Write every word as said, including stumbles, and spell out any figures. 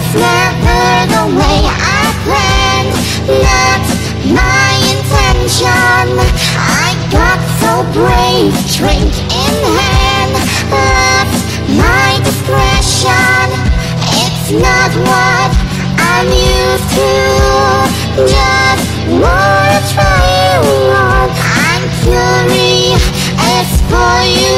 it's never the way I planned. Not my intention. I got so brave, drink in hand, left my discretion. It's not what I'm used to. Just wanna try you on. I'm curious for you.